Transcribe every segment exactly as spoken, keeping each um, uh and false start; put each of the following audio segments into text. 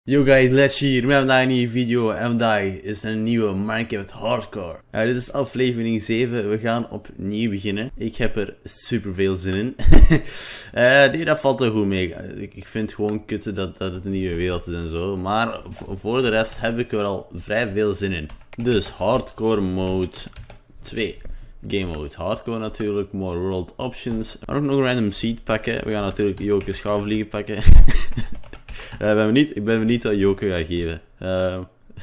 Yo guys, Let's hier. We hebben vandaag een nieuwe video en vandaag is een nieuwe Minecraft Hardcore. Uh, dit is aflevering zeven, we gaan opnieuw beginnen. Ik heb er super veel zin in. uh, nee, dat valt er goed mee. Ik, ik vind het gewoon kutte dat, dat het een nieuwe wereld is en zo. Maar voor de rest heb ik er al vrij veel zin in. Dus Hardcore Mode twee. Game Mode Hardcore natuurlijk, more world options. Maar ook nog een random seed pakken. We gaan natuurlijk Joke schouwvliegen pakken. Uh, ben benieuwd, ik ben benieuwd wat Joke gaat geven. Uh,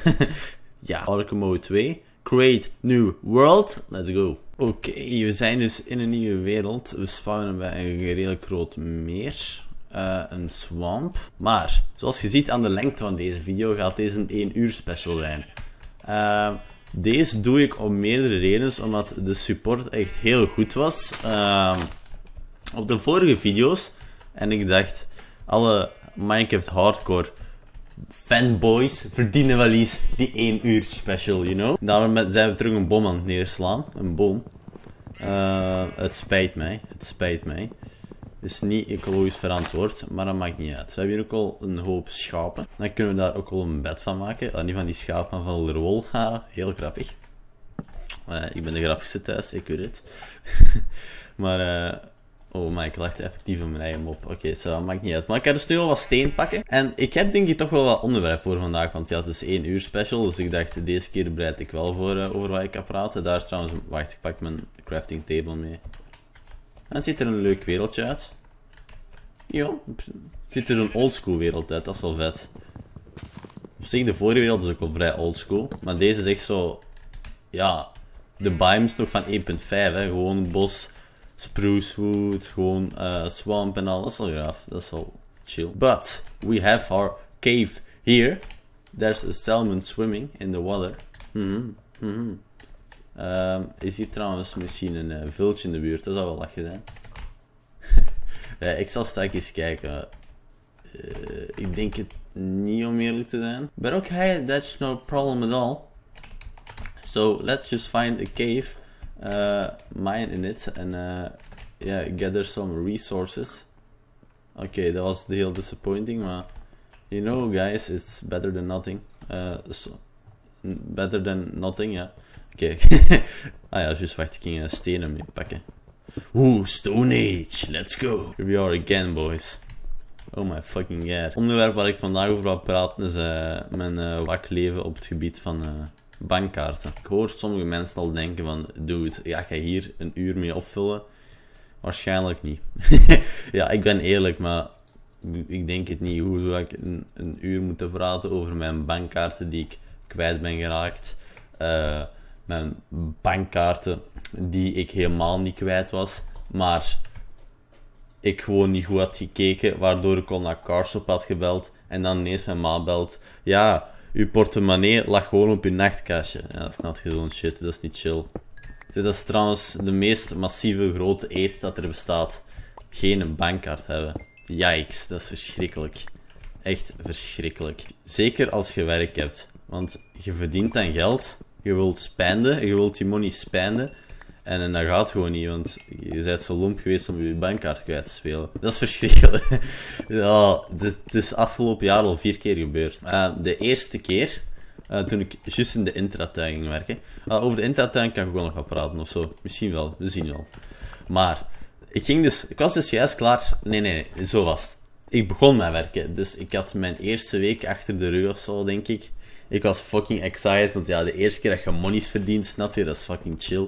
ja, Hardcore Mode twee. Create New World. Let's go. Oké, okay, we zijn dus in een nieuwe wereld. We spawnen bij een redelijk groot meer. Uh, een swamp. Maar, zoals je ziet aan de lengte van deze video, gaat deze een één uur special zijn. Uh, deze doe ik om meerdere redenen, omdat de support echt heel goed was. Uh, op de vorige video's. En ik dacht, alle Minecraft Hardcore fanboys verdienen wel eens die één uur special, you know. Daarom zijn we terug een bom aan het neerslaan. Een boom. Uh, het spijt mij. Het spijt mij. Het is niet ecologisch verantwoord, maar dat maakt niet uit. We hebben hier ook al een hoop schapen. Dan kunnen we daar ook al een bed van maken. Uh, niet van die schapen, maar van de wol. Ha, heel grappig. Uh, ik ben de grappigste thuis, ik weet het. maar... Uh, Oh, maar ik lachte effectief op mijn eigen mop. Oké, okay, so, dat maakt niet uit. Maar ik ga dus nu al wat steen pakken. En ik heb denk ik toch wel wat onderwerp voor vandaag. Want ja, het is één uur special. Dus ik dacht, deze keer bereid ik wel voor uh, over wat ik ga praten. Daar is trouwens... Wacht, ik pak mijn crafting table mee. En het ziet er een leuk wereldje uit. Ja, het ziet er zo'n oldschool wereld uit. Dat is wel vet. Op zich, de vorige wereld is ook wel vrij oldschool. Maar deze is echt zo... Ja, de biomes nog van één punt vijf, hè. Gewoon bos... Spruce wood, gewoon uh, swamp en al, dat is wel graaf, dat is wel chill. But, we have our cave here. There's a salmon swimming in the water. Mm-hmm. Mm-hmm. Um, is hier trouwens misschien een uh, viltje in de buurt, dat zou wel lachen zijn. uh, ik zal straks eens kijken. Uh, ik denk het niet om eerlijk te zijn. But okay, that's no problem at all. So, let's just find a cave. Uh, mine in it and uh, yeah, gather some resources. Oké, okay, dat was heel disappointing, maar you know guys, it's better than nothing. Uh, so, better than nothing, ja. Oké. Okay. ah ja, juist, wacht, ik ging uh, stenen mee pakken. Oeh, Stone Age, let's go. Here we are again, boys. Oh my fucking god. Het onderwerp waar ik vandaag over wil praten is uh, mijn uh, wakleven op het gebied van... Uh, bankkaarten. Ik hoor sommige mensen al denken van, dude, ja, ga je hier een uur mee opvullen? Waarschijnlijk niet. ja, ik ben eerlijk, maar ik denk het niet. Hoe zou ik een, een uur moeten praten over mijn bankkaarten die ik kwijt ben geraakt? Uh, mijn bankkaarten die ik helemaal niet kwijt was, maar ik gewoon niet goed had gekeken, waardoor ik al naar Carshop had gebeld en dan ineens mijn ma belt. Ja, uw portemonnee lag gewoon op uw nachtkastje. Ja, dat is not gewoon shit, dat is niet chill. Dat is trouwens de meest massieve grote eet dat er bestaat. Geen bankkaart hebben. Yikes, dat is verschrikkelijk. Echt verschrikkelijk. Zeker als je werk hebt. Want je verdient dan geld, je wilt spenden, je wilt die money spenden. En, en dat gaat gewoon niet, want je bent zo lomp geweest om je bankkaart kwijt te spelen. Dat is verschrikkelijk. ja, dit, dit is afgelopen jaar al vier keer gebeurd. Uh, de eerste keer, uh, toen ik juist in de intratuin ging werken. Uh, over de intratuin kan ik ook wel nog wat praten of zo. Misschien wel, we zien wel. Maar, ik ging dus, ik was dus juist klaar. Nee, nee, nee, zo was het. Ik begon met werken, dus ik had mijn eerste week achter de rug of zo, denk ik. Ik was fucking excited, want ja, de eerste keer dat je monies verdient, snap je, dat is fucking chill.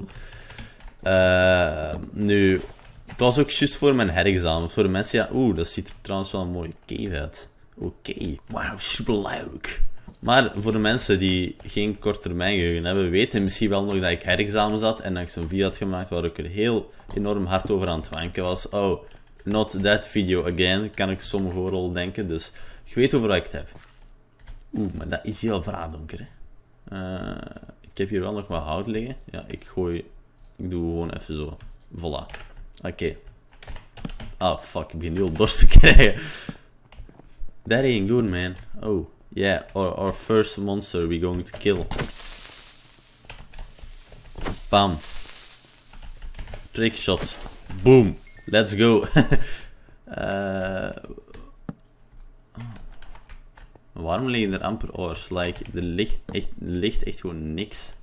Uh, nu, het was ook juist voor mijn herexamen. Voor de mensen, ja, oeh, dat ziet er trouwens wel een mooie cave uit. Oké, okay. Wauw, super leuk. Maar voor de mensen die geen korttermijngeheugen hebben, weten misschien wel nog dat ik herexamen zat en dat ik zo'n video had gemaakt waar ik er heel enorm hard over aan het wanken was. Oh, not that video again, kan ik soms gewoon al denken. Dus je weet over wat ik het heb. Oeh, maar dat is heel vraagdonker, hè. Uh, ik heb hier wel nog wat hout liggen. Ja, ik gooi... Ik doe gewoon even zo. Voilà. Oké. Okay. Ah, fuck. Ik begin heel dorst te krijgen. That ain't good, man. Oh, yeah. Our, our first monster we're going to kill. Bam. Trick shot. Boom. Let's go. uh... Waarom liggen er amper ores? Like, er ligt echt, er ligt echt gewoon niks.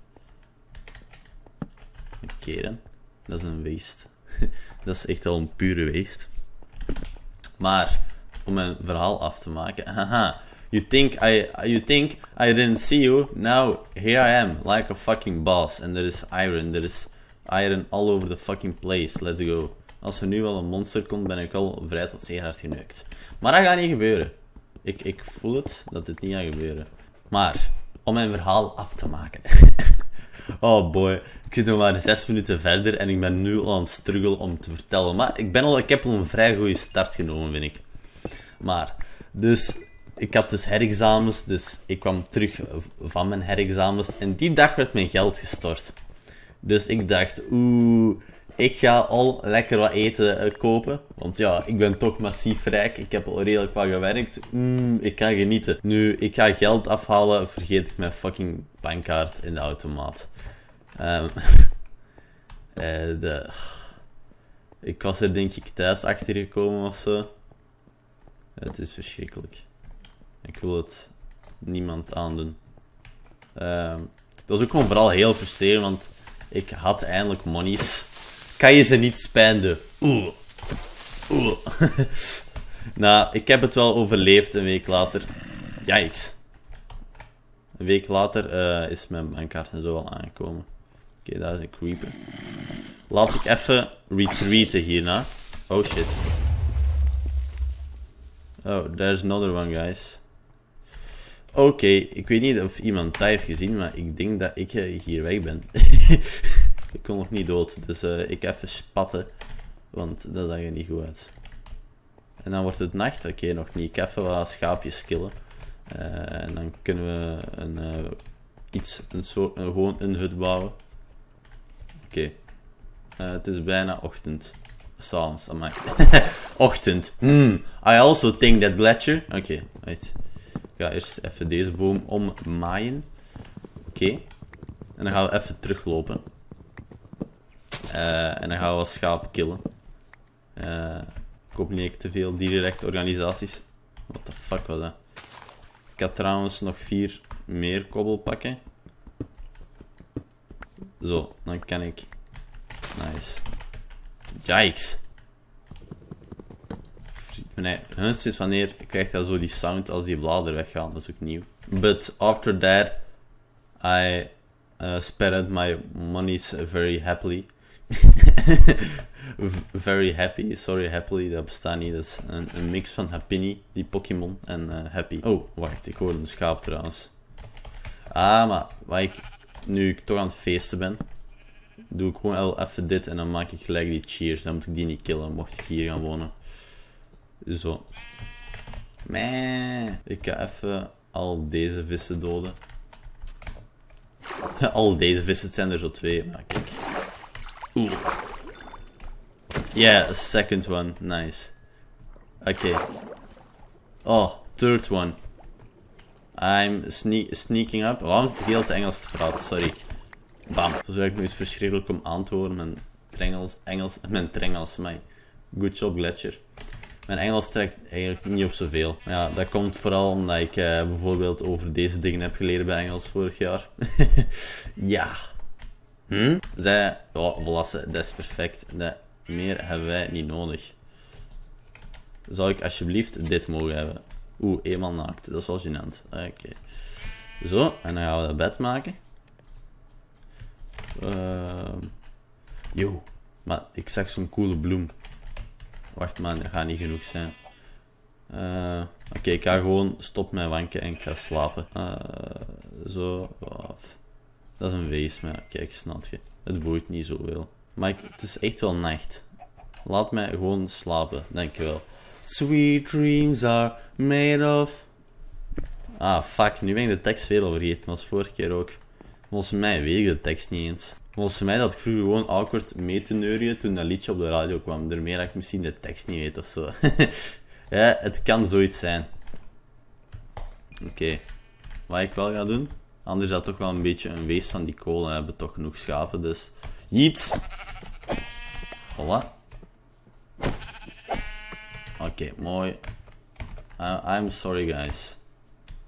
Oké okay, dan. Dat is een waste. Dat is echt al een pure waste. Maar, om mijn verhaal af te maken. Haha. You think I you think I didn't see you? Now here I am, like a fucking boss. And there is iron, there is iron all over the fucking place. Let's go. Als er nu wel een monster komt, ben ik al vrij tot zeer hard geneukt. Maar dat gaat niet gebeuren. Ik, ik voel het, dat dit niet gaat gebeuren. Maar, om mijn verhaal af te maken. Oh boy, ik zit nog maar zes minuten verder en ik ben nu al aan het struggelen om te vertellen. Maar ik, ben al, ik heb al een vrij goede start genomen, vind ik. Maar, dus, ik had dus herexamens, dus ik kwam terug van mijn herexamens. En die dag werd mijn geld gestort. Dus ik dacht, oeh, ik ga al lekker wat eten uh, kopen. Want ja, ik ben toch massief rijk. Ik heb al redelijk wat gewerkt. Mm, ik ga genieten. Nu, ik ga geld afhalen. Vergeet ik mijn fucking bankkaart in de automaat. Um, uh, de... Ik was er denk ik thuis achter gekomen of zo. Het is verschrikkelijk. Ik wil het niemand aandoen. Um, dat was ook gewoon vooral heel frustrerend, want ik had eindelijk monies. Kan je ze niet spenden? Oeh. Oeh. Nou, ik heb het wel overleefd een week later. Yikes. Een week later uh, is mijn bankkaart en zo al aangekomen. Oké, okay, dat is een creeper. Laat ik even retreaten hierna. Oh shit. Oh, there's another one, guys. Oké, okay, ik weet niet of iemand dat heeft gezien, maar ik denk dat ik uh, hier weg ben. Ik kon nog niet dood, dus uh, ik even spatten, want dat zag er niet goed uit. En dan wordt het nacht, oké, okay, nog niet. Ik even wat schaapjes killen. Uh, en dan kunnen we een, uh, iets, een soort, uh, gewoon een hut bouwen. Oké. Okay. Uh, het is bijna ochtend. S'avonds, amai. Ochtend. Hmm. I also think that glacier. Oké, okay, right. Ik ga eerst even deze boom ommaaien. Oké. Okay. En dan gaan we even teruglopen. Uh, en dan gaan we wat schaap killen. Uh, ik hoop niet te veel dierenrechtenorganisaties. What the fuck was dat? Ik had trouwens nog vier meer kobbel pakken. Zo, dan kan ik... Nice. Yikes. Nee, hunst is wanneer krijgt hij zo die sound als die bladeren weggaan. Dat is ook nieuw. But after that, I uh, spent my monies very happily. Very happy, sorry, happily, dat bestaat niet. Dat is een, een mix van Happiny, die Pokémon, en uh, Happy. Oh, wacht, ik hoor een schaap trouwens. Ah, maar waar ik, nu ik toch aan het feesten ben, doe ik gewoon al even dit en dan maak ik gelijk die cheers. Dan moet ik die niet killen, mocht ik hier gaan wonen. Zo. Meh. Ik ga even al deze vissen doden. Al deze vissen, het zijn er zo twee, maar kijk. Oeh. Yeah, a second one. Nice. Oké. Okay. Oh, third one. I'm sne sneaking up. Waarom zit ik heel te Engels te praten? Sorry. Bam. Zo is ik nu eens verschrikkelijk om aan te horen. Mijn trengels, Engels, mijn trengels, my. Good job, Gletscher. Mijn Engels trekt eigenlijk niet op zoveel. Maar ja, dat komt vooral omdat ik uh, bijvoorbeeld over deze dingen heb geleerd bij Engels vorig jaar. Ja. Hm? Zij, oh, volwassen, dat is perfect. Dat, meer hebben wij niet nodig. Zou ik alsjeblieft dit mogen hebben? Oeh, eenmaal naakt. Dat is wel gênant. Oké. Okay. Zo, en dan gaan we dat bed maken. Uh, yo, maar ik zag zo'n coole bloem. Wacht man, dat gaat niet genoeg zijn. Uh, Oké, okay, ik ga gewoon stop met wanken en ik ga slapen. Uh, zo. Oh, dat is een wees, maar kijk, snap je. Het boeit niet zoveel. Maar ik, het is echt wel nacht. Laat mij gewoon slapen, dankjewel. Sweet dreams are made of... Ah, fuck, nu ben ik de tekst weer al vergeten. Dat was vorige keer ook. Volgens mij weet ik de tekst niet eens. Volgens mij dat ik vroeger gewoon awkward mee te neurien toen dat liedje op de radio kwam. Daarmee dat ik misschien de tekst niet weet of zo. Ja, het kan zoiets zijn. Oké. Okay. Wat ik wel ga doen. Anders had toch wel een beetje een wees van die kolen. We hebben toch genoeg schapen, dus... Jeets! Voilà. Oké, okay, mooi. Uh, I'm sorry, guys.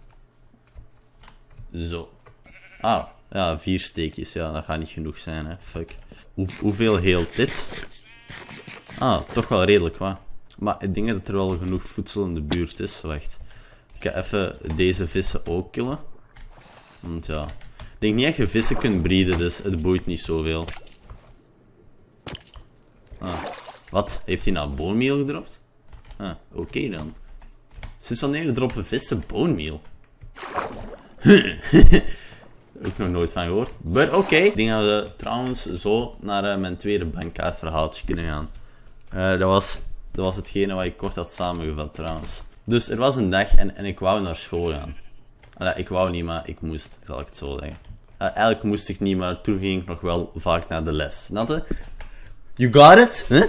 Zo. Ah, ja, vier steekjes. Ja, dat gaat niet genoeg zijn, hè. Fuck. Hoe, hoeveel heelt dit? Ah, toch wel redelijk, wat. Maar ik denk dat er wel genoeg voedsel in de buurt is. Wacht. Ik ga even deze vissen ook killen. Want ja... Ik denk niet dat je vissen kunt breeden, dus het boeit niet zoveel. Ah. Wat? Heeft hij nou boonmeel gedropt? Ah, oké okay dan. Sinds wanneer droppen vissen boonmeel? Ook nog nooit van gehoord. Maar oké. Okay. Ik denk dat we trouwens zo naar uh, mijn tweede bankkaartverhaaltje kunnen gaan. Uh, dat, was, dat was hetgene wat ik kort had samengevat trouwens. Dus er was een dag en, en ik wou naar school gaan. Allee, ik wou niet, maar ik moest, zal ik het zo zeggen. Uh, eigenlijk moest ik niet, maar toen ging ik nog wel vaak naar de les. Snap je? You got it? Huh?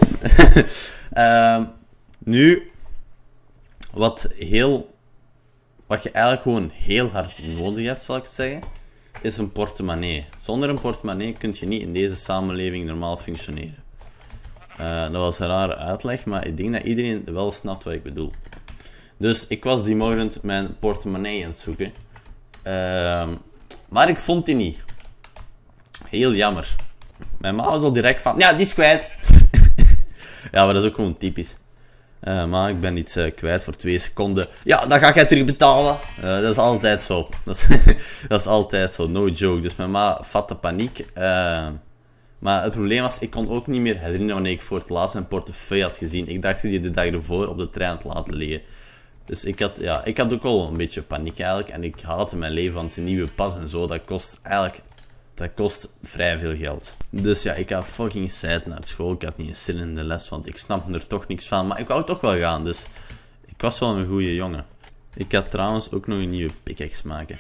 uh, nu, wat heel... Wat je eigenlijk gewoon heel hard nodig hebt, zal ik het zeggen, is een portemonnee. Zonder een portemonnee kun je niet in deze samenleving normaal functioneren. Uh, dat was een rare uitleg, maar ik denk dat iedereen wel snapt wat ik bedoel. Dus ik was die morgen mijn portemonnee aan het zoeken. Uh, maar ik vond die niet. Heel jammer. Mijn ma was al direct van, ja, die is kwijt. Ja, maar dat is ook gewoon typisch. Uh, maar ik ben iets uh, kwijt voor twee seconden. Ja, dan ga jij terug betalen. Uh, dat is altijd zo. Dat is, dat is altijd zo, no joke. Dus mijn ma vatte paniek. Uh, maar het probleem was, ik kon ook niet meer herinneren wanneer ik voor het laatst mijn portefeuille had gezien. Ik dacht dat die de dag ervoor op de trein had laten liggen. Dus ik had, ja, ik had ook al een beetje paniek eigenlijk. En ik haatte mijn leven, want een nieuwe pas en zo, dat kost eigenlijk... Dat kost vrij veel geld. Dus ja, ik had fucking sad naar school. Ik had niet eens zin in de les, want ik snapte er toch niks van. Maar ik wou toch wel gaan, dus ik was wel een goede jongen. Ik had trouwens ook nog een nieuwe pickaxe maken.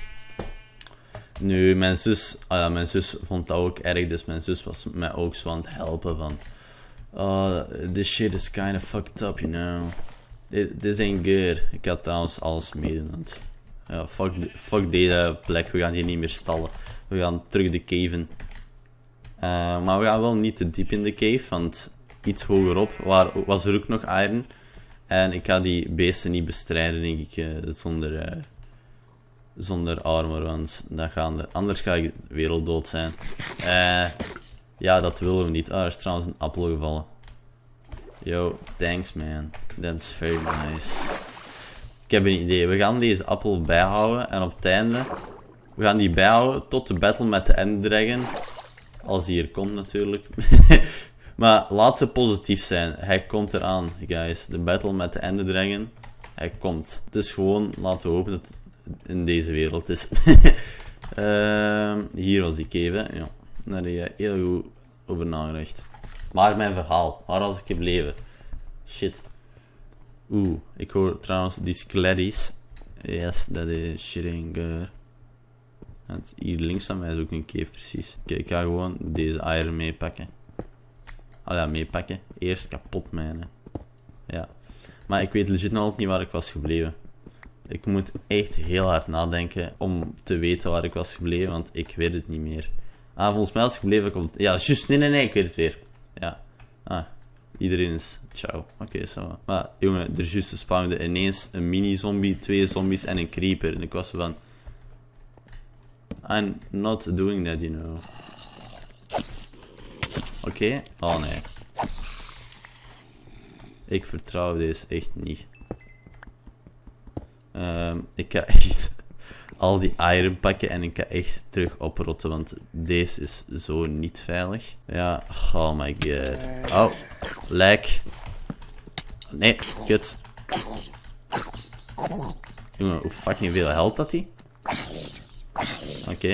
Nu, mijn zus, ah ja, mijn zus vond dat ook erg, dus mijn zus was mij ook zo aan het helpen van... Oh, this shit is kinda fucked up, you know. This ain't good. Ik had trouwens alles meedoen. Ja, fuck, fuck deze plek, we gaan hier niet meer stallen. We gaan terug de cave in. Uh, maar we gaan wel niet te diep in de cave, want iets hogerop waar, was er ook nog iron. En ik ga die beesten niet bestrijden, denk ik, uh, zonder, uh, zonder armor, want dat gaan er, anders ga ik werelddood zijn. Uh, ja, dat willen we niet. Ah, er is trouwens een appel gevallen. Yo, thanks man. That's very nice. Ik heb een idee. We gaan deze appel bijhouden en op het einde... We gaan die bijhouden tot de battle met de End Dragon. Als die hier komt natuurlijk. Maar laten we positief zijn. Hij komt eraan, guys. De battle met de End Dragon. Hij komt. Het is gewoon, laten we hopen dat het in deze wereld is. uh, hier was die cave, hè. Ja. Daar heb je heel goed over nagedacht. Maar mijn verhaal. Waar was ik gebleven? Shit. Oeh, ik hoor trouwens die skeletties. Yes, dat is shitting good. Hier links aan mij is ook een cave, precies. Oké, ik ga gewoon deze iron meepakken. Ah ja, meepakken. Eerst kapot mijnen. Ja. Maar ik weet legit nog niet waar ik was gebleven. Ik moet echt heel hard nadenken om te weten waar ik was gebleven, want ik weet het niet meer. Ah, volgens mij was ik gebleven... Komt... Ja, juist. Nee, nee, nee, ik weet het weer. Ja. Ah, iedereen is... Ciao. Oké, okay, zo. Maar jongen, er juist spawnde ineens een mini-zombie, twee zombies en een creeper. En ik was van... I'm not doing that, you know. Oké? Okay. Oh nee. Ik vertrouw deze echt niet. Um, ik ga echt al die iron pakken en ik ga echt terug oprotten, want deze is zo niet veilig. Ja, oh my god. Oh, lijk. Nee, kut. Jongen, hoe fucking veel helpt dat die? Oké. Okay.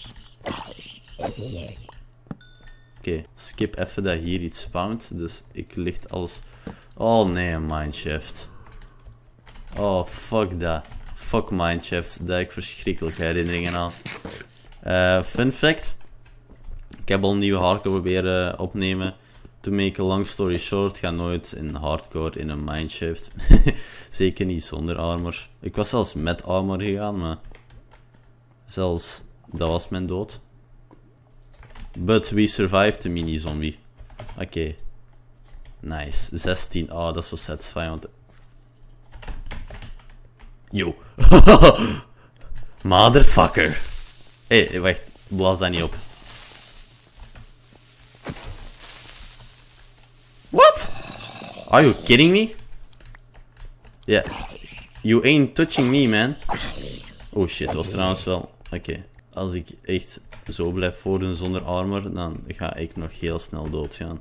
Oké, okay. Skip even dat hier iets spawnt. Dus ik licht alles... Oh nee, een mineshaft. Oh, fuck dat. Fuck mineshaft. Daar heb ik verschrikkelijke herinneringen aan. Uh, fun fact. Ik heb al een nieuwe hardcore proberen opnemen. To make a long story short, ga nooit in hardcore in een mineshaft. Zeker niet zonder armor. Ik was zelfs met armor gegaan, maar... Zelfs, dat was mijn dood. But we survived the mini-zombie. Oké. Okay. Nice. zestien. Oh, dat is zo satisfying, want... Yo. Motherfucker. Hé, hey, wacht. Blaas dat niet op. What? Are you kidding me? Yeah. You ain't touching me, man. Oh shit, dat was trouwens wel... Oké. Okay. Als ik echt zo blijf voordoen zonder armor, dan ga ik nog heel snel doodgaan.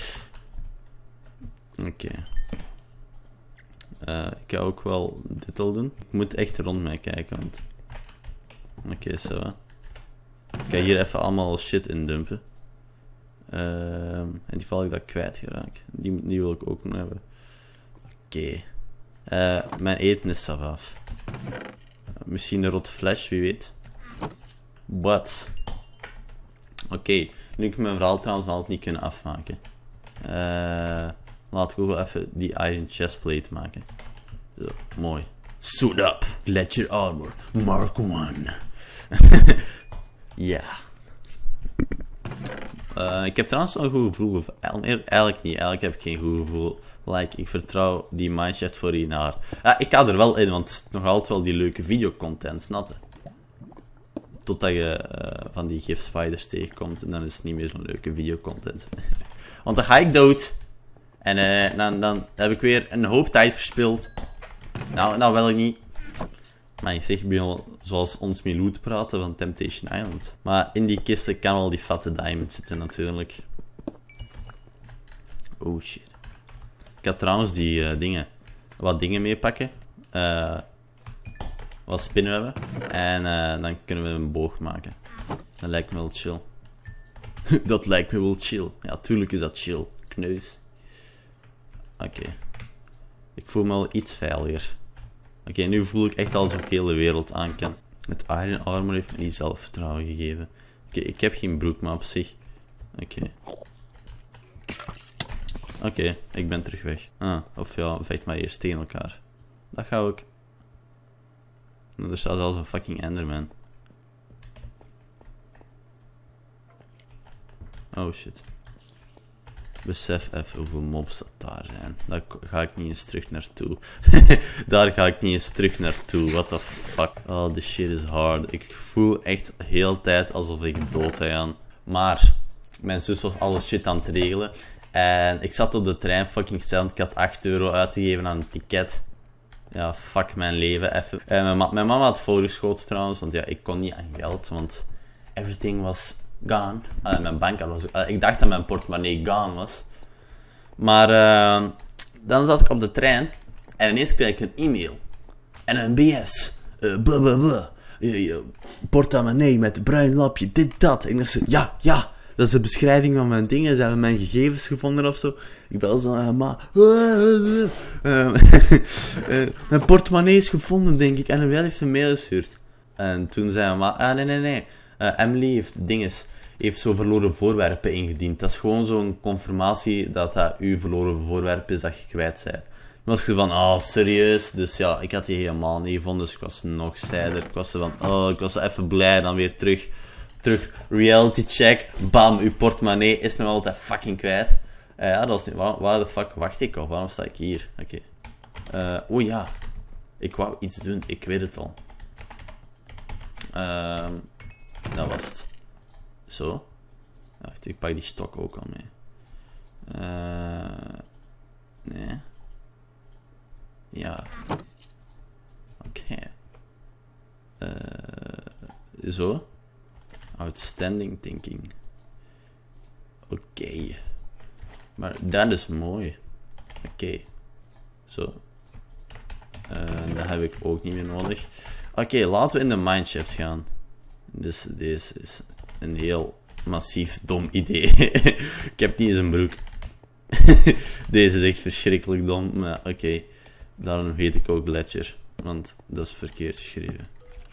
Oké. Okay. Uh, ik ga ook wel dit al doen. Ik moet echt rond mij kijken, want... Oké, okay, zo. Ik ga hier even allemaal shit in dumpen. Uh, in het geval ik dat kwijt geraak. Die, die wil ik ook nog hebben. Oké. Okay. Uh, mijn eten is af. Misschien een rot flash, wie weet. Wat? Oké. Okay. Nu heb ik mijn verhaal trouwens altijd niet kunnen afmaken. Uh, laat ik ook wel even die iron chestplate maken. Zo, mooi. Suit up. Gletscher armor. Mark one. Ja. Uh, ik heb trouwens wel een goed gevoel. Eigenlijk niet. Eigenlijk heb ik geen goed gevoel. Like, ik vertrouw die mineshaft voor een jaar. Uh, ik ga er wel in, want het is nog altijd wel die leuke videocontent, snatte. Totdat je uh, van die gif spiders tegenkomt en dan is het niet meer zo'n leuke videocontent. Want dan ga ik dood. En uh, dan, dan heb ik weer een hoop tijd verspild. Nou, nou wel ik niet. Maar ik zeg, ik ben al zoals ons mee loot praten van Temptation Island. Maar in die kisten kan wel die fatte diamond zitten natuurlijk. Oh shit. Ik ga trouwens die uh, dingen, wat dingen meepakken. Uh, wat spinnenwebben. En uh, dan kunnen we een boog maken. Dat lijkt me wel chill. Dat lijkt me wel chill. Ja, tuurlijk is dat chill. Kneus. Oké. Okay. Ik voel me al iets veiliger. Oké, okay, nu voel ik echt alsof ik heel de wereld aan kan. Het iron armor heeft me niet zelfvertrouwen gegeven. Oké, okay, ik heb geen broek, maar op zich. Oké. Okay. Oké, okay, ik ben terug weg. Ah, of ja, vecht maar eerst tegen elkaar. Dat ga ik. Er staat zelfs een fucking enderman. Oh shit. Besef even hoeveel mobs dat daar zijn. Daar ga ik niet eens terug naartoe. Daar ga ik niet eens terug naartoe. What the fuck. Oh, this shit is hard. Ik voel echt de hele tijd alsof ik dood ga gaan. Maar, mijn zus was alle shit aan het regelen. En ik zat op de trein fucking snel. Ik had acht euro uitgegeven aan een ticket. Ja, fuck mijn leven even. En mijn, ma mijn mama had voorgeschoten trouwens. Want ja, ik kon niet aan geld. Want everything was... gone. Uh, mijn bankkaart was... Uh, ik dacht dat mijn portemonnee gone was. Maar uh, dan zat ik op de trein en ineens kreeg ik een e-mail. En een B S. Uh, blablabla. Uh, uh, portemonnee met bruin lapje, dit, dat. En ik dacht zo, ja, ja. Dat is de beschrijving van mijn dingen. Ze hebben mijn gegevens gevonden of zo. Ik bel zo, uh, maar... Uh, uh, uh, mijn portemonnee is gevonden, denk ik. En hij heeft een mail gestuurd. En toen zei hij, maar... Ah, nee, nee, nee. Uh, Emily heeft dinges, heeft zo verloren voorwerpen ingediend. Dat is gewoon zo'n confirmatie dat dat uw verloren voorwerp is dat je kwijt bent. Dan was ik van, oh serieus? Dus ja, ik had die helemaal niet gevonden, dus ik was nog zijder. Ik was zo van, oh, ik was zo even blij, dan weer terug, terug, reality check, bam, uw portemonnee is nog altijd fucking kwijt. Uh, ja, dat was niet, waar, waar de fuck wacht ik op? Waarom sta ik hier? Oké. Okay. Uh, oh ja, ik wou iets doen, ik weet het al. Ehm... Uh, Dat was het. Zo. Wacht, ik pak die stok ook al mee. Uh, nee. Ja. Oké. Okay. Uh, zo. Outstanding thinking. Oké. Okay. Maar dat is mooi. Oké. Okay. Zo. Uh, dat heb ik ook niet meer nodig. Oké, okay, laten we in de mineshaft gaan. Dus deze is een heel massief dom idee. Ik heb niet eens een broek. Deze is echt verschrikkelijk dom. Maar oké, okay. Daarom heet ik ook Gletscher. Want dat is verkeerd geschreven.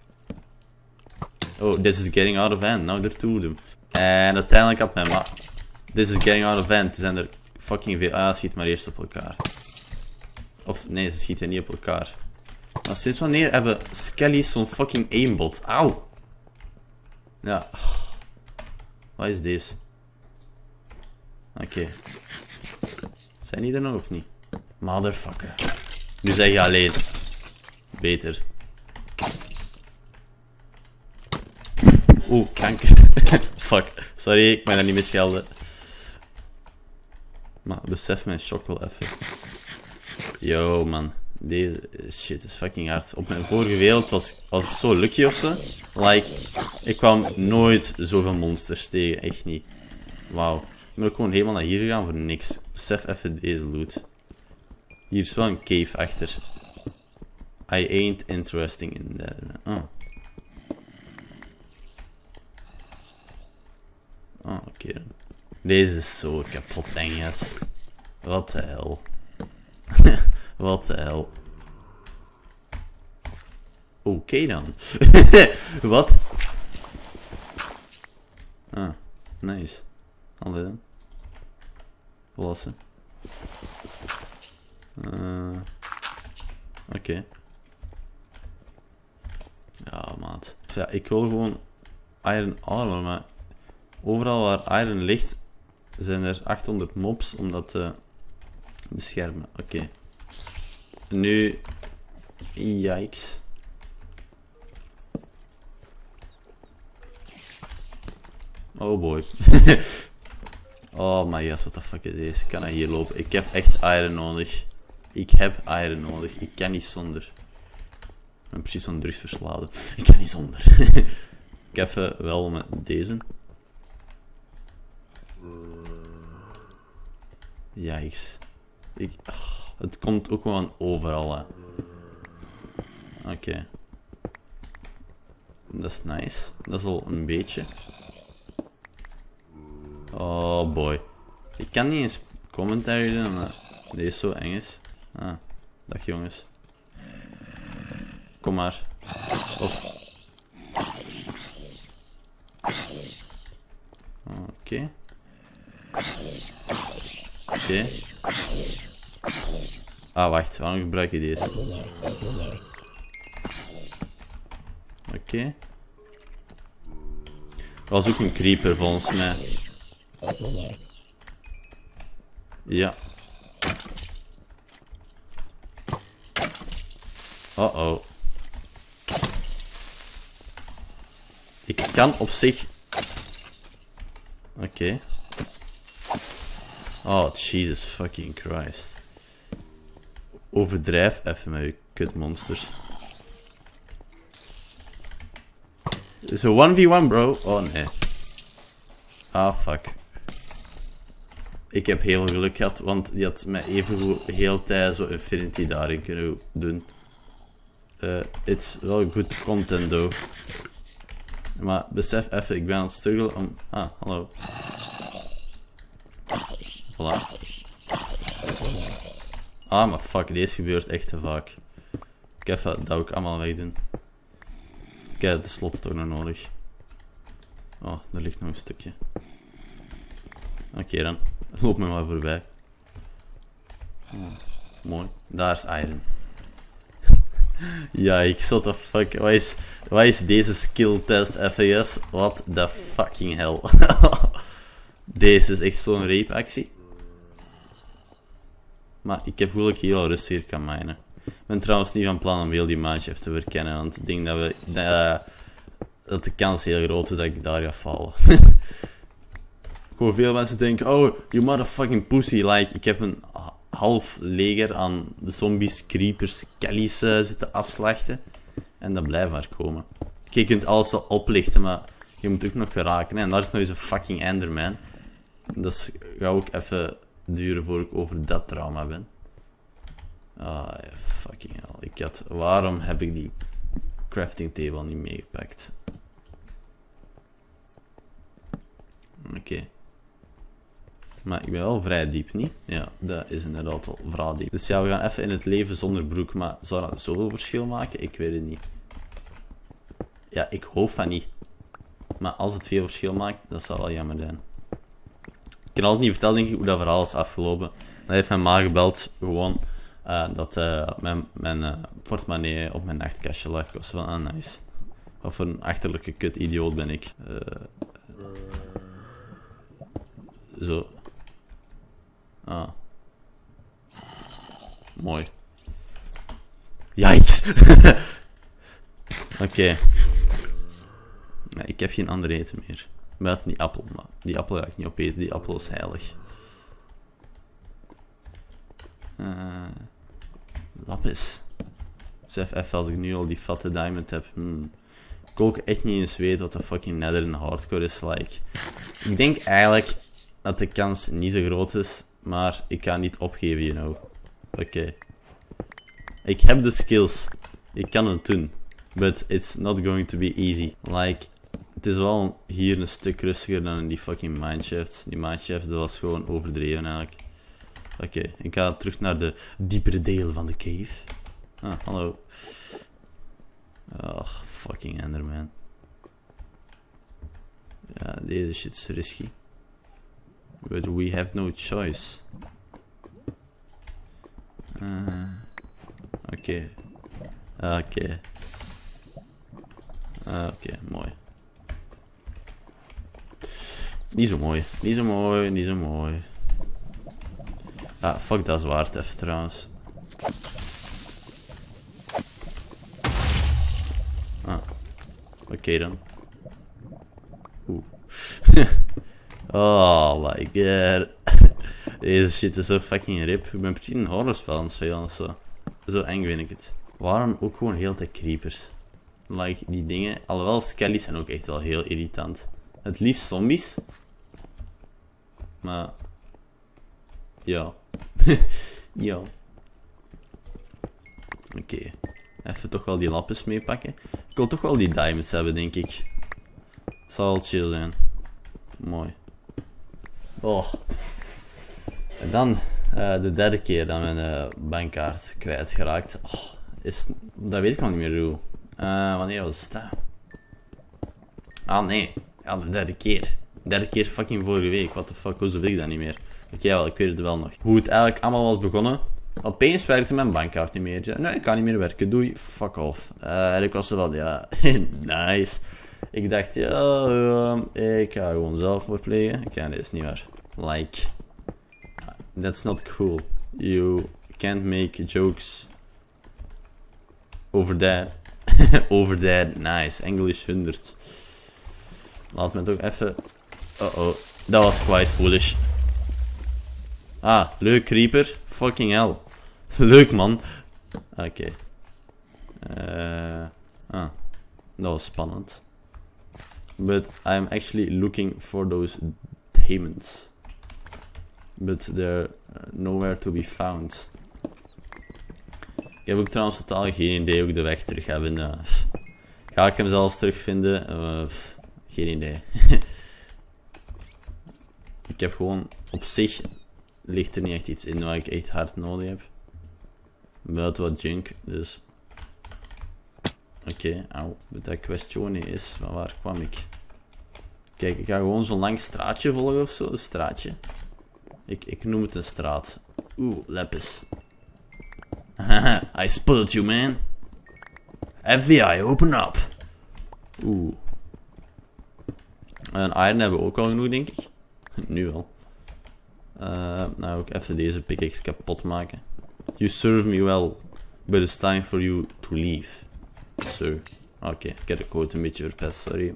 Oh, this is getting out of hand. Nou, ertoe doen. En uiteindelijk had mijn ma... This is getting out of hand. Er zijn er fucking veel... Ah, schiet maar eerst op elkaar. Of nee, ze schieten niet op elkaar. Maar sinds wanneer hebben skellies zo'n fucking aimbot? Auw! Ja. Wat is deze? Oké. Okay. Zijn die er nog of niet? Motherfucker. Nu zeg je alleen. Beter. Oeh, kanker. Fuck. Sorry, ik ben er niet mee schelden. Maar besef mijn shock wel even. Yo, man. Deze shit is fucking hard. Op mijn vorige wereld was, was ik zo lucky ofzo. Like, ik kwam nooit zoveel monsters tegen. Echt niet. Wauw. Ik ben ook gewoon helemaal naar hier gegaan voor niks. Besef even deze loot. Hier is wel een cave achter. I ain't interesting in that. Oh. Oh, oké. Okay. Deze is zo kapot eng, gast. Wat de hel. Wat de hel. Oké okay, dan. Wat? Ah, nice. Allee dan. Volwassen. Uh, Oké. Okay. Ja, maat. Ja, ik wil gewoon iron armor, maar overal waar iron ligt, zijn er achthonderd mobs om dat te beschermen. Oké. Okay. Nu... Yikes. Oh boy. Oh my god, what the fuck is deze? Ik kan naar hier lopen. Ik heb echt iron nodig. Ik heb iron nodig. Ik kan niet zonder. Ik ben precies zo'n drugsverslaafde. Ik kan niet zonder. Ik heb even wel met deze. Yikes. Ik, oh, het komt ook gewoon overal. Oké. Okay. Dat is nice. Dat is al een beetje. Oh boy. Ik kan niet eens commentary doen omdat deze zo eng is. Ah, dag jongens. Kom maar. Of. Oké. Okay. Oké. Okay. Ah, wacht. Waarom gebruik je deze? Oké. Okay. Er was ook een creeper volgens mij. Ja. Oh oh. Ik kan op zich... Oké. Okay. Oh, Jesus fucking Christ. Overdrijf even met je kutmonsters. Het is een one v one, bro. Oh nee. Ah, fuck. Ik heb heel veel geluk gehad, want die had mij even goed heel tijd zo Infinity daarin kunnen doen. Uh, it's wel goed content, though. Maar besef even, ik ben aan het struggelen om... Ah, hallo. Voilà. Ah, maar fuck, deze gebeurt echt te vaak. Ik heb dat ook allemaal wegdoen. Ik heb de slot toch nog nodig. Oh, er ligt nog een stukje. Oké okay, dan. Loop me maar voorbij. Oh, mooi. Daar is iron. Ja, ik zat de fuck. Wat is, wat is deze skill test F P S? What the fucking hell. Deze is echt zo'n rape actie. Maar ik heb gelukkig heel rustig hier kan minen. Ik ben trouwens niet van plan om heel die maatje even te verkennen, want ik denk dat we... Dat, dat de kans heel groot is dat ik daar ga vallen. Ik hoor veel mensen denken, oh, you motherfucking pussy. Like, ik heb een half leger aan de zombies, creepers, kellies uh, zitten afslachten. En dat blijft maar komen. Kijk, je kunt alles wel oplichten, maar je moet ook nog geraken. Hè? En daar is nog eens een fucking Enderman. Dat gaat ook even duren voor ik over dat trauma ben. Ah, fucking hell. Ik had, waarom heb ik die crafting table niet meegepakt? Oké. Okay. Maar ik ben wel vrij diep, niet? Ja, dat is inderdaad wel vrij diep. Dus ja, we gaan even in het leven zonder broek. Maar zou dat zoveel verschil maken? Ik weet het niet. Ja, ik hoop van niet. Maar als het veel verschil maakt, dat zou wel jammer zijn. Ik kan altijd niet vertellen, denk ik, hoe dat verhaal is afgelopen. Dan heeft mijn ma gebeld, gewoon, uh, dat uh, mijn, mijn uh, portemonnee op mijn nachtkastje lag. Ik was van, ah, nice. Wat voor een achterlijke kut idioot ben ik. Uh, zo. Ah. Mooi. Yikes. Oké. Okay. Ja, ik heb geen ander eten meer. Buiten die appel, maar die appel ga ik niet opeten. Die appel is heilig. Uh, lapis. Besef even als ik nu al die fatte diamond heb. Hmm. Ik ook echt niet eens weet wat de fucking nether en hardcore is like. Ik denk eigenlijk dat de kans niet zo groot is, maar ik ga niet opgeven, you know. Oké. Okay. Ik heb de skills. Ik kan het doen. But it's not going to be easy. Like, het is wel hier een stuk rustiger dan in die fucking mineshaft. Die mineshaft was gewoon overdreven eigenlijk. Oké, okay, ik ga terug naar de diepere deel van de cave. Ah, hallo. Ach, fucking Enderman. Ja, deze shit is risky. But we have no choice. Uh, Oké. Okay. Oké. Okay. Uh, Oké, okay, mooi. Niet zo mooi. Niet zo mooi, niet zo mooi. Ah, fuck dat zwaard even trouwens. Ah. Oké okay, dan. Oeh. Oh my god. Deze shit is zo fucking rip. Ik ben precies een horrorspel aan het spelen of zo. Zo eng vind ik het. Waarom ook gewoon heel tijd creepers? Like die dingen. Alhoewel skellies zijn ook echt wel heel irritant. Het liefst zombies. Maar. Ja. Ja. Oké. Okay. Even toch wel die lapis meepakken. Ik wil toch wel die diamonds hebben, denk ik. Zal wel chill zijn. Mooi. Oh. En dan uh, de derde keer dat mijn uh, bankkaart kwijtgeraakt. Oh, is, dat weet ik nog niet meer hoe. Uh, wanneer was het? Ah nee. Ja, de derde keer. De derde keer fucking vorige week. What the fuck, hoezo weet ik dat niet meer? Oké, okay, wel, ik weet het wel nog. Hoe het eigenlijk allemaal was begonnen. Opeens werkte mijn bankkaart niet meer. Nee, ik kan niet meer werken. Doei. Fuck off. Uh, en ik was er wel, ja, nice. Ik dacht, ja, uh, ik ga gewoon zelfmoord plegen. Oké, okay, dit is niet waar. Like, that's not cool. You can't make jokes over that. Over that. Nice. English honderd. Laat me toch even... Uh oh. Dat was quite foolish. Ah, leuk creeper. Fucking hell. Leuk man. Oké. Okay. Uh, ah, dat was spannend. But I'm actually looking for those diamonds. But they're nowhere to be found. Ik heb ook trouwens totaal geen idee hoe ik de weg terug heb. In, uh, ga ik hem zelfs terugvinden? Uh, pff, geen idee. Ik heb gewoon op zich ligt er niet echt iets in waar ik echt hard nodig heb. Buiten wat junk, dus. Oké, okay, auw. Wat dat question is, van waar kwam ik? Kijk, ik ga gewoon zo'n lang straatje volgen of zo. Een straatje. Ik, ik noem het een straat. Oeh, lapis. Haha, I spotted you, man. F B I, open up. Oeh. En iron hebben we ook al genoeg, denk ik. Nu wel. Uh, nou, ook even deze pickaxe kapot maken. You serve me well, but it's time for you to leave, sir. Oké, okay, ik heb de quote een beetje verpest, sorry.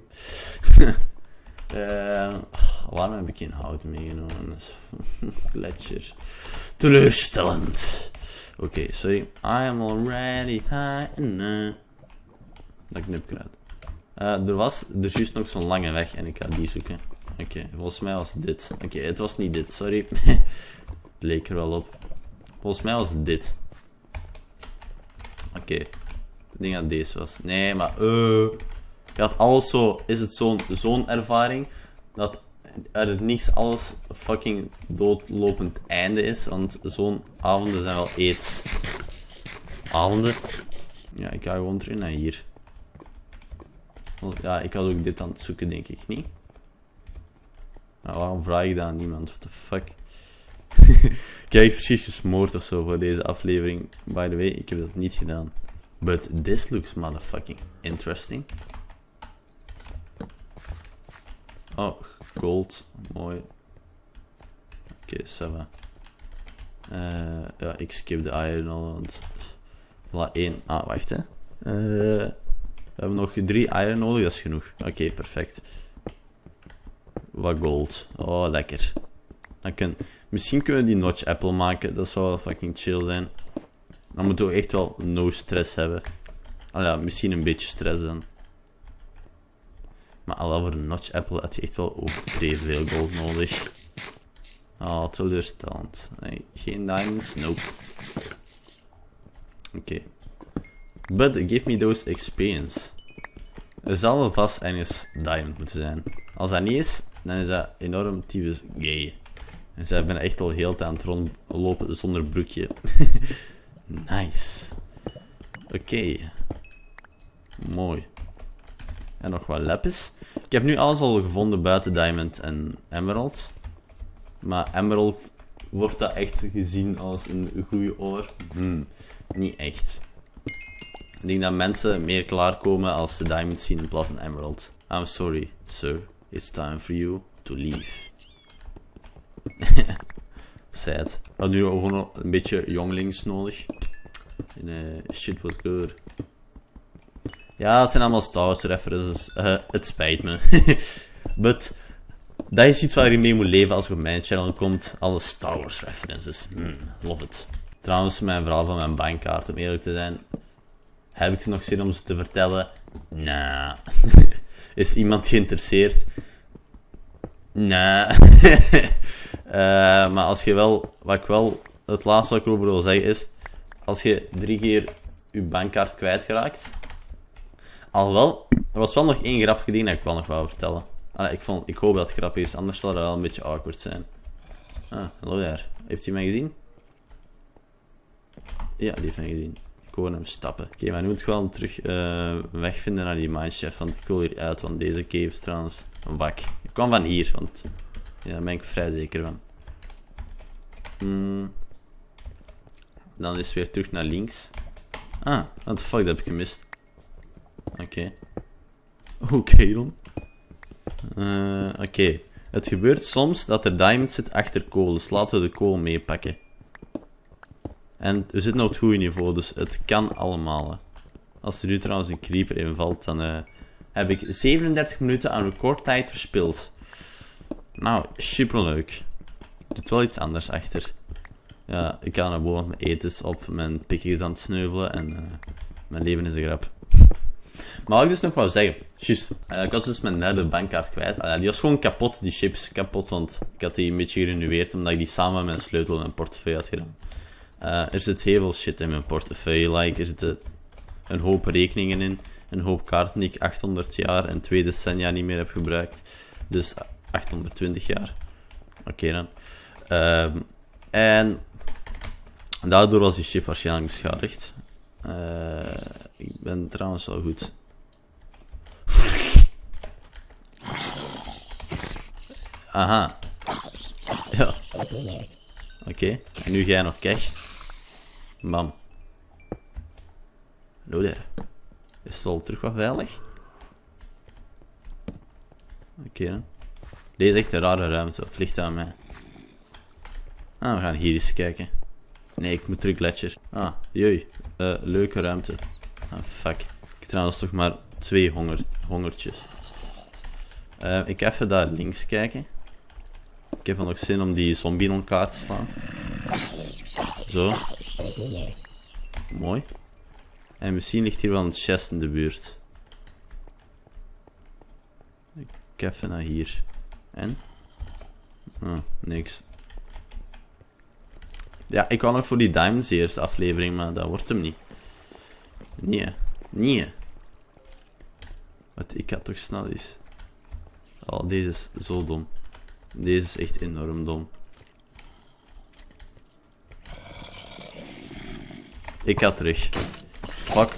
uh, waarom heb ik geen hout meegenomen? Gletscher. Teleurstellend. Oké, okay, sorry. I am already high enough. Dat knip ik eruit. Uh, er was er is juist nog zo'n lange weg en ik ga die zoeken. Oké, okay, volgens mij was dit. Oké, okay, het was niet dit, sorry. Het leek er wel op. Volgens mij was het dit. Oké. Okay. Ik denk dat deze was. Nee, maar... Uh, je had alles zo... Is het zo'n zo'n ervaring... Dat er niks alles fucking doodlopend einde is. Want zo'n avonden zijn wel eet. Avonden. Ja, ik ga gewoon terug naar hier. Ja, ik had ook dit aan het zoeken, denk ik, niet? Nou, waarom vraag ik dat aan niemand? What the fuck? Kijk, precies gesmoord of zo voor deze aflevering. By the way, ik heb dat niet gedaan. But this looks motherfucking interesting. Oh, gold. Mooi. Oké, okay, ça va. Uh, ja, ik skip de iron al, want... Voilà, één. Ah, wacht, hè. Uh, We hebben nog drie iron nodig, dat is genoeg. Oké, okay, perfect. Wat gold. Oh, lekker. Dan kun... Misschien kunnen we die notch apple maken, dat zou wel fucking chill zijn. Dan moeten we echt wel no stress hebben. Ah ja, misschien een beetje stress dan. Maar al voor een notch apple had je echt wel overdreven veel gold nodig. Oh, teleurstellend. Nee, geen diamonds? Nope. Oké. Okay. But give me those experience. Er zal wel vast ergens diamond moeten zijn. Als dat niet is, dan is dat enorm tyfus gay. En zij ben echt al heel de tijd aan het rondlopen zonder broekje. Nice. Oké. Okay. Mooi. En nog wat lapis. Ik heb nu alles al gevonden buiten diamond en emerald. Maar emerald, wordt dat echt gezien als een goede ore? Hmm, niet echt. Ik denk dat mensen meer klaarkomen als ze diamond zien in plaats van emerald. I'm sorry, sir. It's time for you to leave. Sad. We hebben nu gewoon een beetje jonglings nodig. En uh, shit was good. Ja, het zijn allemaal Star Wars references. Uh, het spijt me. But dat is iets waar je mee moet leven als je op mijn channel komt. Alle Star Wars references. Mm, love it. Trouwens, mijn verhaal van mijn bankkaart, om eerlijk te zijn. Heb ik ze nog zin om ze te vertellen? Nah. Is iemand geïnteresseerd? Nah. uh, maar als je wel, wat ik wel, het laatste wat ik erover wil zeggen is, als je drie keer je bankkaart kwijtgeraakt, alhoewel, er was wel nog één grapje ding dat ik wel nog wou vertellen. Ah, ik, vond, ik hoop dat het grappig is, anders zal dat wel een beetje awkward zijn. Ah, hallo daar. Heeft hij mij gezien? Ja, die heeft mij gezien. Ik hoor hem stappen. Oké, okay, maar nu moet ik gewoon terug uh, wegvinden naar die mineshaft, want ik wil hier uit, want deze cave is trouwens een wak. Ik kwam van hier, want ja, daar ben ik vrij zeker van. Hmm. Dan is het weer terug naar links. Ah, what the fuck, dat heb ik gemist. Oké. Okay. Oké okay, dan. Uh, Oké. Okay. Het gebeurt soms dat er diamond zit achter kool, dus laten we de kool meepakken. En we zitten op het goede niveau, dus het kan allemaal. Hè. Als er nu trouwens een creeper invalt, dan uh, heb ik zevenendertig minuten aan recordtijd verspild. Nou, superleuk. Er zit wel iets anders achter. Ja, ik ga naar boven met etens op, mijn pikjes aan het sneuvelen en uh, mijn leven is een grap. Maar wat ik dus nog wou zeggen, juist, uh, ik was dus mijn derde bankkaart kwijt. Uh, die was gewoon kapot, die chips, kapot, want ik had die een beetje gerenoveerd omdat ik die samen met mijn sleutel in mijn portefeuille had gedaan. Uh, er zit heel veel shit in mijn portefeuille, like, er zitten een hoop rekeningen in, een hoop kaarten die ik achthonderd jaar en twee decennia niet meer heb gebruikt. Dus achthonderdtwintig jaar. Oké okay, dan. Uh, en daardoor was die chip waarschijnlijk beschadigd. Uh, ik ben trouwens wel goed. Aha. Ja. Oké. Okay. En nu ga jij nog cash. Bam. Hallo daar. Is het al terug wat veilig? Oké okay, dan. Deze is echt een rare ruimte. Of ligt aan mij? Ah, we gaan hier eens kijken. Nee, ik moet terug gletsjer. Ah, jee. Uh, leuke ruimte. Ah, fuck. Ik heb trouwens toch maar twee honger, hongertjes. Uh, ik ga even daar links kijken. Ik heb wel nog zin om die zombie in elkaar te slaan. Zo. Mooi. En misschien ligt hier wel een chest in de buurt. Ik ga even naar hier. En? Oh, niks. Ja, ik wou nog voor die diamonds de eerste aflevering, maar dat wordt hem niet. Nee. Nee. Wat ik had toch snel is. Oh, deze is zo dom. Deze is echt enorm dom. Ik ga terug. Fuck.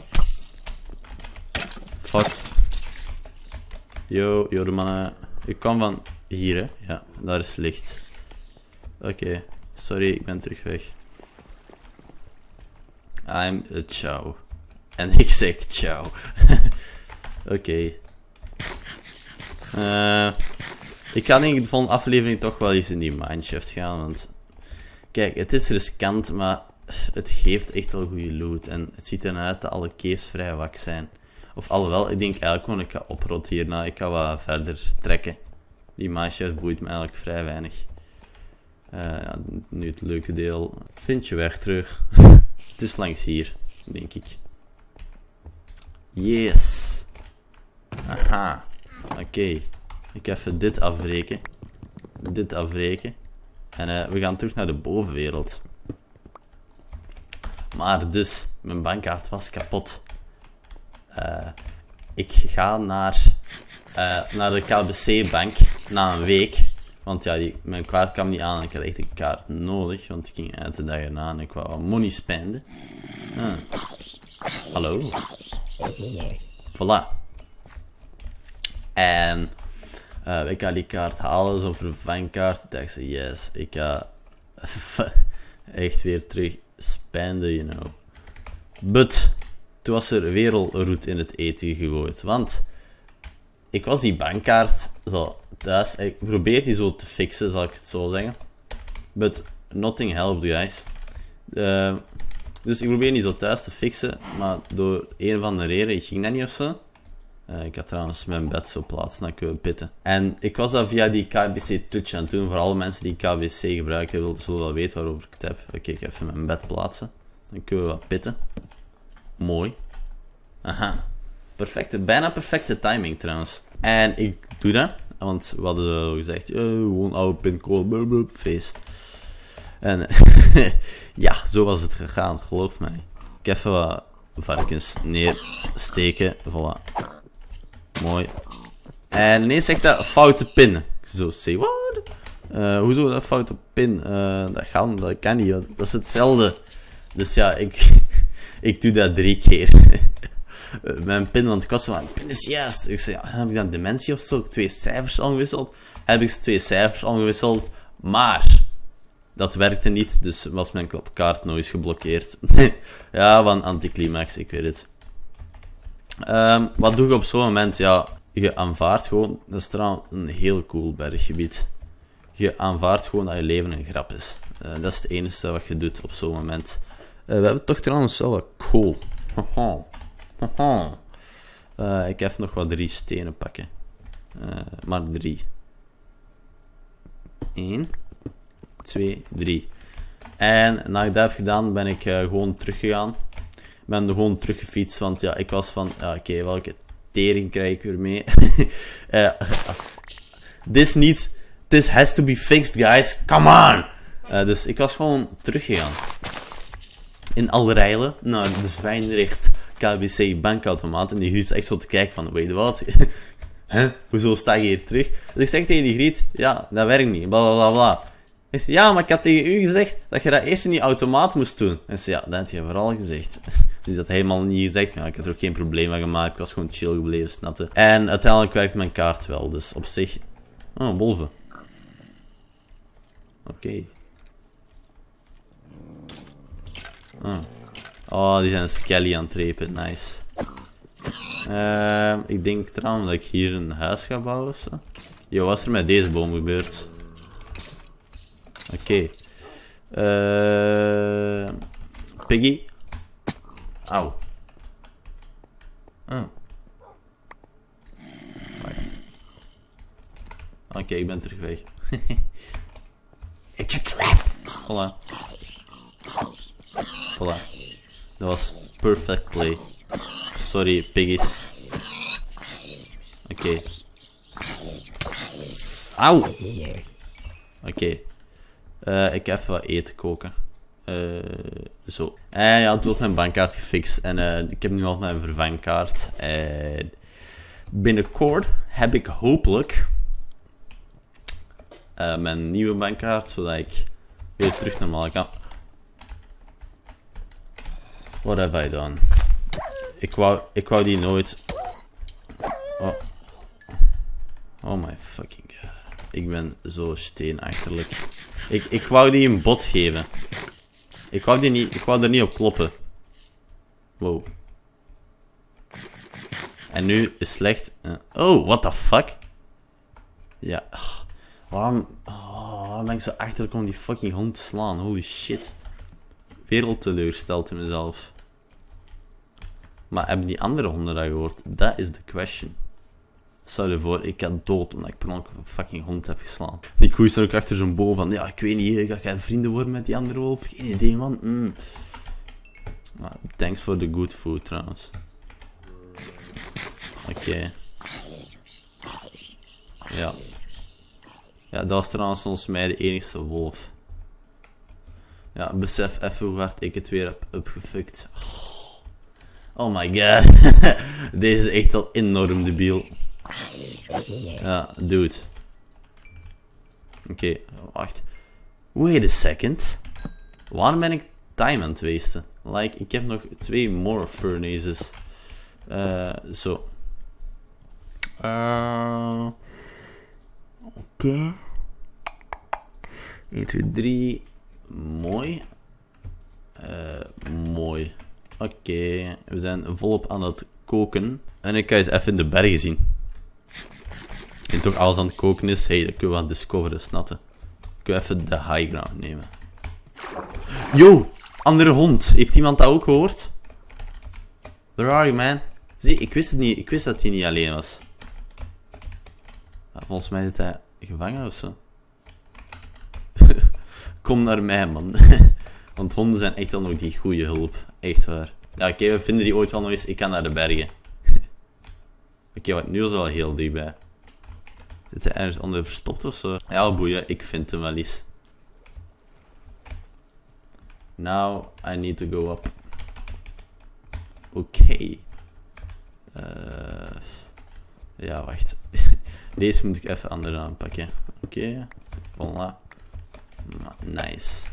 Fuck. Yo, yo de mannen. Ik kwam van hier, hè. Ja, daar is licht. Oké. Okay. Sorry, ik ben terug weg. I'm a chow. En ik zeg ciao. Oké. Okay. Uh, ik ga denk ik de volgende aflevering toch wel eens in die mineshaft gaan, want... Kijk, het is riskant, maar het geeft echt wel goede loot. En het ziet eruit dat alle caves vrij wak zijn. Of alhoewel, ik denk eigenlijk gewoon ik ga oproteren. Nou, ik ga wat verder trekken. Die mineshaft boeit me eigenlijk vrij weinig. Uh, ja, nu het leuke deel. Vind je weg terug. Het is langs hier, denk ik. Yes. Aha. Oké. Okay. Ik even dit afbreken. Dit afbreken. En uh, we gaan terug naar de bovenwereld. Maar dus, mijn bankkaart was kapot. Uh, ik ga naar, uh, naar de K B C-bank na een week. Want ja, die, mijn kaart kwam niet aan en ik had echt een kaart nodig. Want ik ging uit de dag erna en ik wou wat money spenden. Ah. Hallo. Voilà. En uh, ik ga die kaart halen, zo'n vervangkaart. Ik dacht ze, yes, ik ga echt weer terug spenden, you know. But, toen was er wereldroet in het eten gegooid. Want, ik was die bankkaart zo thuis. Ik probeer die zo te fixen, zal ik het zo zeggen. But, nothing helped, guys. Uh, dus ik probeer die zo thuis te fixen. Maar door een van de redenen ging dat niet of zo. Uh, ik had trouwens mijn bed zo plaatsen dat ik wil pitten. En ik was dat via die K B C Touch aan het doen. Voor alle mensen die K B C gebruiken, zullen wel weten waarover ik het heb. Oké, okay, ik ga even mijn bed plaatsen. Dan kunnen we wat pitten. Mooi. Aha. Perfecte, bijna perfecte timing trouwens. En ik doe dat, want we hadden gezegd, uh, gewoon oude pincode, feest. En ja, zo was het gegaan, geloof mij. Ik heb even wat varkens neersteken, voilà. Mooi. En ineens zegt dat foute pin. Ik zo, say what? Uh, hoezo dat foute pin? Uh, dat, gaan, dat kan niet, dat is hetzelfde. Dus ja, ik, ik doe dat drie keer. Mijn pin, want ik was zo van, pin is juist. Ik zei, ja, heb ik dan dementie of zo? Twee cijfers omgewisseld? Heb ik twee cijfers omgewisseld? Maar dat werkte niet, dus was mijn kaart nog eens geblokkeerd. Ja, van anticlimax, ik weet het. Um, wat doe je op zo'n moment? Ja, je aanvaardt gewoon, dat is trouwens een heel cool berggebied. Je aanvaardt gewoon dat je leven een grap is. Uh, dat is het enige wat je doet op zo'n moment. Uh, we hebben toch trouwens wel wat cool. Haha. Haha. Uh, ik heb nog wat drie stenen pakken. Uh, maar drie. Eén. Twee, drie. En nadat ik dat heb gedaan, ben ik uh, gewoon teruggegaan. Ik ben er gewoon teruggefietst, want ja, ik was van, ja, oké, okay, welke tering krijg ik weer mee? uh, this needs, this has to be fixed, guys, come on! Uh, dus ik was gewoon teruggegaan. In Alreilen, naar de Zwijndrecht K B C bankautomaat. En die Griet is echt zo te kijken van, weet je wat? Huh? Hoezo sta je hier terug? Dus ik zeg tegen die Griet, ja, dat werkt niet, bla bla bla bla. Hij zei, ja, maar ik had tegen u gezegd dat je dat eerst in die automaat moest doen. En zei, ja, dat had je vooral gezegd. Dus dat helemaal niet gezegd, maar ik had er ook geen probleem mee gemaakt. Ik was gewoon chill gebleven, snappen. En uiteindelijk werkt mijn kaart wel, dus op zich... Oh, wolven. Oké. Okay. Oh. Oh, die zijn Skelly aan het repen, nice. Uh, ik denk trouwens dat ik hier een huis ga bouwen ofzo. Yo, wat is er met deze boom gebeurd? Oké. Okay. Uh, Piggy. Auw. Oh. Wacht. Oké, okay, ik ben terug weg. It's a trap! Voilà. Voilà. Dat was perfect play. Sorry, piggies. Oké. Okay. Auw! Oké. Okay. Uh, ik heb even wat eten koken. Uh, zo. En ja, het wordt mijn bankkaart gefixt. En uh, ik heb nu al mijn vervangkaart. En binnenkort heb ik hopelijk uh, mijn nieuwe bankkaart, zodat ik weer terug normaal kan. What have I done? Ik wou, ik wou die nooit... Oh. Oh my fucking god. Ik ben zo steenachterlijk. Ik, ik wou die een bot geven. Ik wou, die niet, ik wou er niet op kloppen. Wow. En nu is slecht. Oh, what the fuck? Ja. Waarom, oh, waarom ben ik zo achterlijk om die fucking hond te slaan? Holy shit. Wereld teleurstelt in mezelf. Maar hebben die andere honden dat gehoord? Dat is de question. Stel je voor, ik had dood omdat ik per ongeluk een fucking hond heb geslaan. Die koe is er ook achter zo'n boom van, ja, ik weet niet, ga jij vrienden worden met die andere wolf? Geen idee, man. Mm. Maar thanks for the good food, trouwens. Oké. Okay. Ja. Ja, dat was trouwens volgens mij de enigste wolf. Ja, besef even hoe hard ik het weer heb opgefukt. Oh my god. Deze is echt al enorm debiel. Ja, dude. Oké, okay, wacht. Wait a second. Waarom ben ik time aan het wasten? Like, ik heb nog twee more furnaces. Uh, zo. Uh, Oké. Okay. één, twee, drie. Mooi. Uh, mooi. Oké, okay. We zijn volop aan het koken. En ik ga eens even in de bergen zien. En toch alles aan het koken is, hey, dan kunnen we wat discoveren, snatten. Kunnen we even de high ground nemen. Yo, andere hond. Heeft iemand dat ook gehoord? Where are you, man? Zie, ik wist het niet. Ik wist dat hij niet alleen was. Volgens mij zit hij gevangen of zo. Kom naar mij, man. Want honden zijn echt wel nog die goede hulp. Echt waar. Ja, oké, okay, we vinden die ooit wel nog eens. Ik kan naar de bergen. Oké, okay, wat nu is wel heel dichtbij. Zit hij ergens onder verstopt of zo? Ja, boeien, ik vind hem wel eens. Now I need to go up. Oké. Okay. Uh, ja, wacht. Deze moet ik even anders aanpakken. Oké. Okay. Voilà. Nice.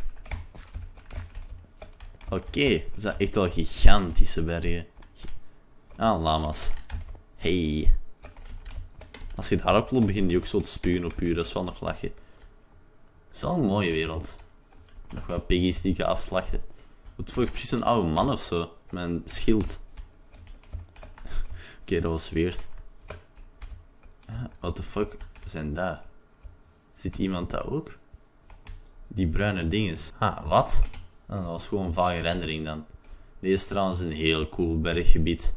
Oké, okay. Dat zijn echt wel gigantische bergen. Ah, lama's. Hey. Als je daarop loopt, begin je ook zo te spugen op u. Dat is wel nog lachen. Het is wel een mooie wereld. Nog wat piggies die je afslachten. Het volgt precies een oude man of zo. Met een schild. Oké, okay, dat was weird. What the fuck zijn dat? Ziet iemand dat ook? Die bruine dinges. Ah, wat? Ah, dat was gewoon een vage rendering dan. Deze is trouwens een heel cool berggebied.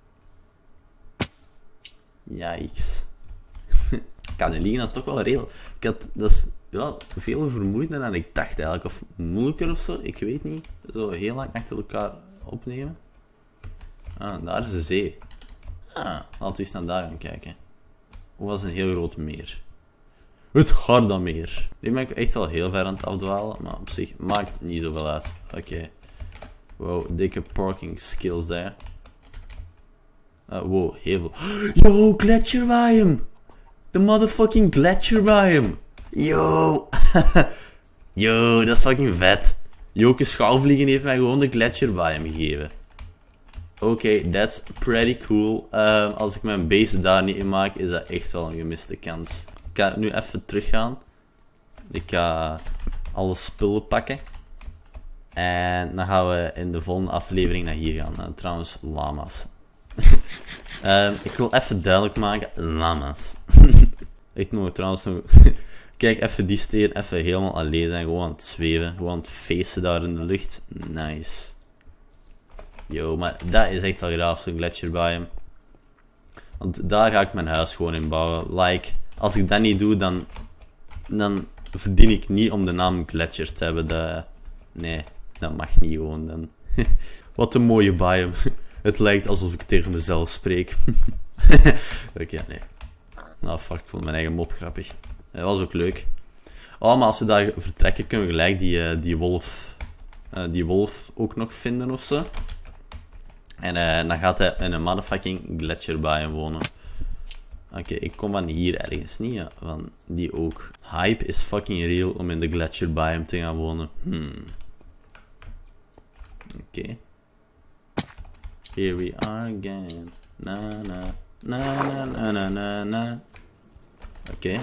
Yikes. Kanelien is toch wel reëel. Ik had, dat is wel veel vermoeiender dan ik dacht eigenlijk. Of moeilijker of zo, ik weet niet. Zo heel lang achter elkaar opnemen. Ah, daar is de zee. Ah, laten we eens naar daar gaan kijken. Of was een heel groot meer. Het Gardameer. Nu ben ik echt wel heel ver aan het afdwalen, maar op zich maakt niet zoveel uit. Oké. Okay. Wow, dikke parking skills daar. Uh, wow, heel veel. Yo, Gletscher biome! The motherfucking Gletscher biome! Yo! Yo, dat is fucking vet. Joke Schouwvliegen heeft mij gewoon de Gletscher biome gegeven. Oké, okay, that's pretty cool. Uh, als ik mijn base daar niet in maak, is dat echt wel een gemiste kans. Ik ga nu even teruggaan. Ik ga alle spullen pakken. En dan gaan we in de volgende aflevering naar hier gaan. Uh, trouwens, lama's. uh, ik wil even duidelijk maken, lama's. Ik moet trouwens nog... Kijk, even die steen, even helemaal alleen zijn. Gewoon aan het zweven. Gewoon aan het feesten daar in de lucht. Nice. Yo, maar dat is echt wel graaf, zo'n Gletscher biome. Want daar ga ik mijn huis gewoon in bouwen. Like, als ik dat niet doe, dan, dan verdien ik niet om de naam Gletscher te hebben. Dat, nee, dat mag niet gewoon dan. Wat een mooie biome. Het lijkt alsof ik tegen mezelf spreek. Oké, okay, nee. Nou, fuck, ik vond mijn eigen mop grappig. Dat was ook leuk. Oh, maar als we daar vertrekken, kunnen we gelijk die, uh, die wolf... Uh, die wolf ook nog vinden of zo. En uh, dan gaat hij in een motherfucking Gletscher biome wonen. Oké, okay, ik kom van hier ergens niet, ja. Van die ook. Hype is fucking real om in de Gletscher biome te gaan wonen. Hmm. Oké. Okay. Here we are again. Na na na na na na na na. Oké. Okay.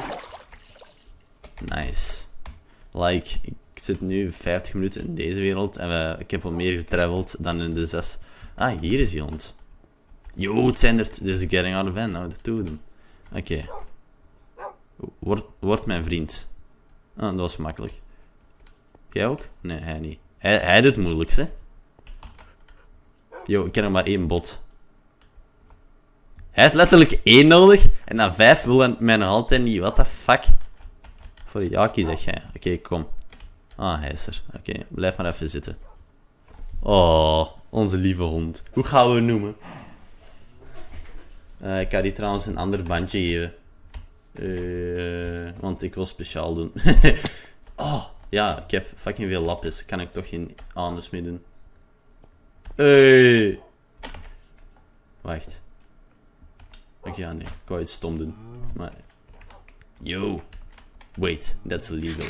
Nice. Like, ik zit nu vijftig minuten in deze wereld en we, ik heb al meer getraveld dan in de zes. Ah, hier is die hond. Yo, het zijn er... This is getting out of hand now, de two them. Oké. Okay. Word, word mijn vriend. Ah, dat was makkelijk. Jij ook? Nee, hij niet. Hij, hij doet het moeilijkst, hè. Yo, ik ken nog maar één bot. Hij heeft letterlijk één nodig. En na vijf wil hij mij nog altijd niet. What the fuck? Voor de Jaki zeg jij. Oké, okay, kom. Ah, hij is er. Oké, okay, blijf maar even zitten. Oh, onze lieve hond. Hoe gaan we hem noemen? Uh, ik ga die trouwens een ander bandje geven. Uh, want ik wil speciaal doen. Oh, ja, ik heb fucking veel lapjes. Kan ik toch geen anus mee doen? Hey. Wacht. Oké, okay, ja, nee. Ik wou iets stom doen. Maar... Yo. Wait, that's illegal.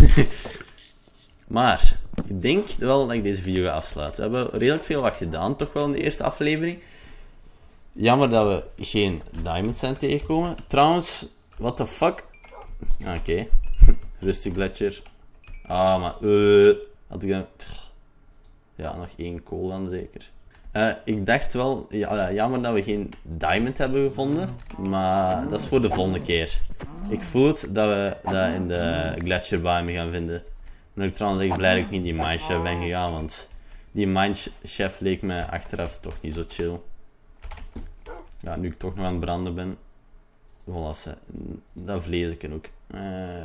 Maar, ik denk wel dat ik deze video ga afsluiten. We hebben redelijk veel wat gedaan, toch wel in de eerste aflevering. Jammer dat we geen diamonds zijn tegengekomen. Trouwens, what the fuck? Oké. Okay. Rustig, Gletscher. Ah, maar... Uh, had ik dan... Ja, nog één kool dan zeker. Uh, ik dacht wel... Ja, jammer dat we geen diamond hebben gevonden. Maar dat is voor de volgende keer. Ik voel het dat we dat in de gletsjerbiome gaan vinden. Ben ik trouwens echt blij dat ik niet die Minechef ben gegaan. Want die Minechef leek mij achteraf toch niet zo chill. Ja, nu ik toch nog aan het branden ben. Voilà, dat vlees ik ook. Uh,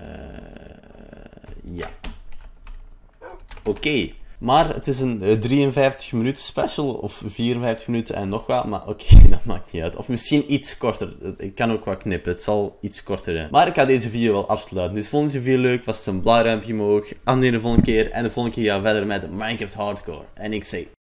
ja. Oké. Okay. Maar het is een uh, drieënvijftig minuten special. Of vierenvijftig minuten en nog wat. Maar oké, okay, dat maakt niet uit. Of misschien iets korter. Ik kan ook wat knippen. Het zal iets korter zijn. Maar ik ga deze video wel afsluiten. Dus vond je de video leuk? Was het een blauw ruimpje omhoog? Abonneer de volgende keer. En de volgende keer gaan we verder met Minecraft Hardcore. En ik zeg...